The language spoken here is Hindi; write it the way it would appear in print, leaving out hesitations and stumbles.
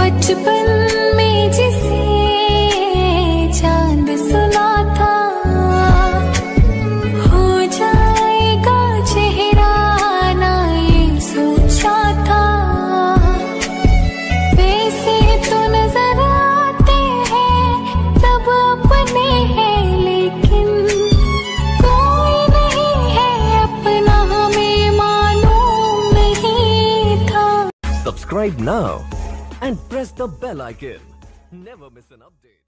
बचपन में जिसे चांद सुना था, हो जाएगा चेहरा ना ये सोचा था। वैसे तो नजर आते हैं सब अपने हैं, लेकिन कोई नहीं है अपना हमें मालूम नहीं था। Subscribe now and press the bell icon. Never miss an update.